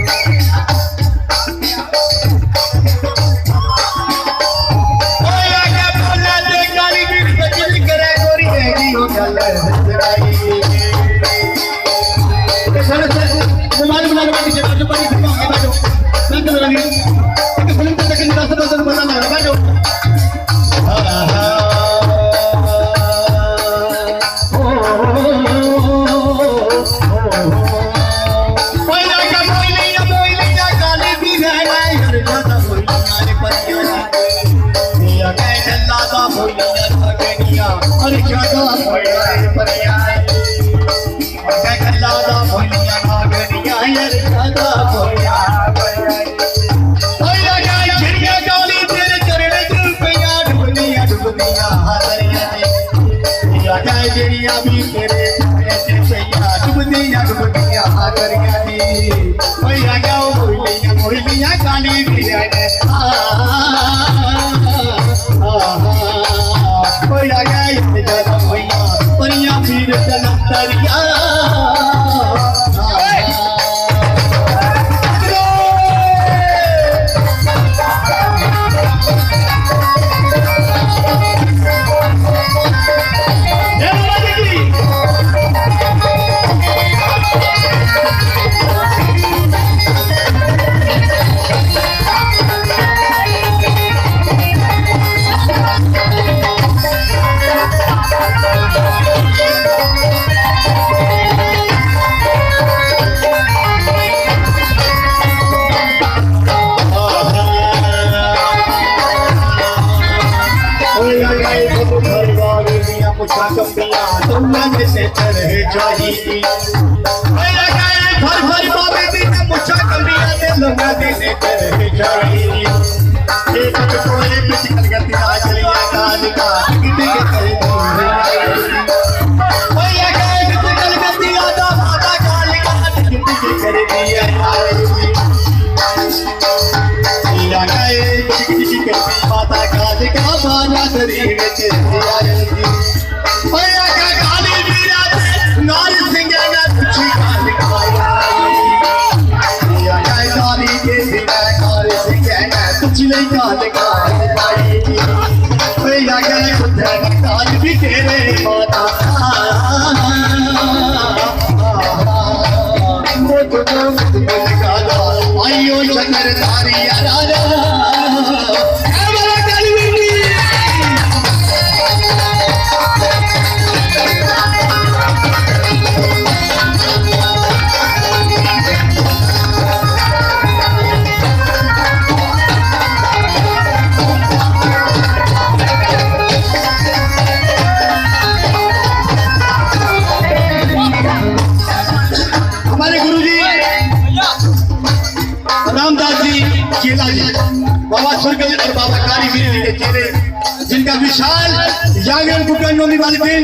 जिनका विशाल जागरण कुटन होने वाले दिन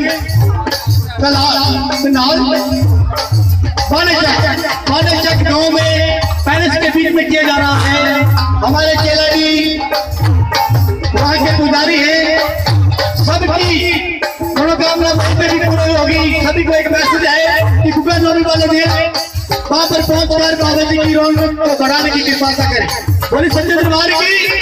चक गांव में पैलेस के बीच में किया जा रहा है। हमारे चेला जी वहाँ के पुजारी है, सबकी मनोकामना भी पूरी होगी। सभी को एक मैसेज है कि कुटन होने वाले दिन वहाँ पर पहुंचकर बाबा जी की रौनक को बढ़ाने की कृपा करें। बोली सच्चे दरबार की।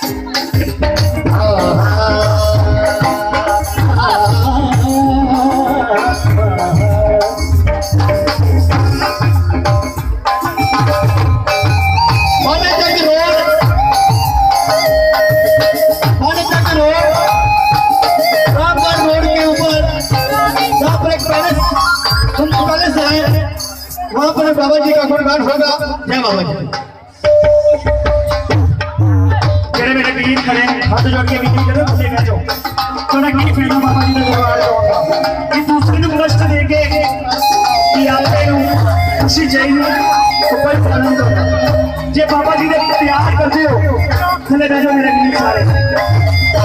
वहाँ पर बाबा जी का गुणगान होगा। जय बाबा जी। मेरे मेरे गीत करें, हाथ जोड़ के गीत करें, मुझे कहो थोड़ा गीत फिर बाबा जी ने दरबार जाऊंगा। इस दूसरे को कष्ट देके कि आपने खुशी चाहिए तो कोई आनंद होगा। जे बाबा जी ने प्यार करते हो चले बैठो मेरे गीत सारे।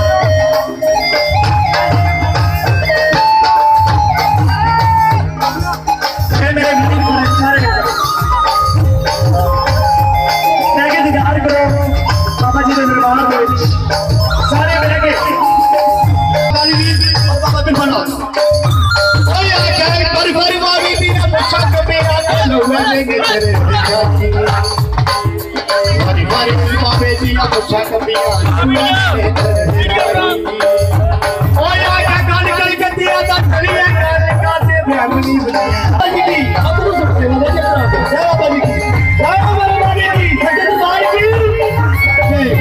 बाबा जी ने निर्माण सारे मिलेंगे हमारे बाबे जी अब कमियां ओ यार क्या गाली गाली कर दिया था चली है का से फैमिली बनी जी अब तो सबसे वाले जय बाबा जी की जय हमारे बाबे जी सच्चे भाई की जय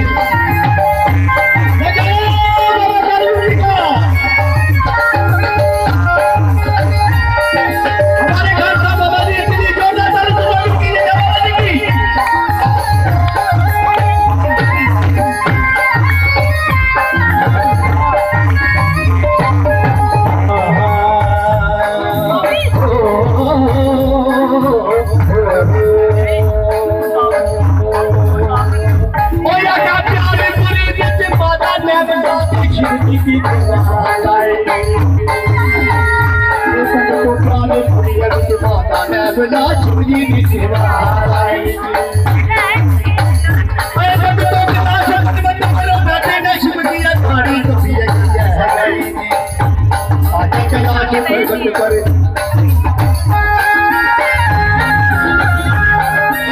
करे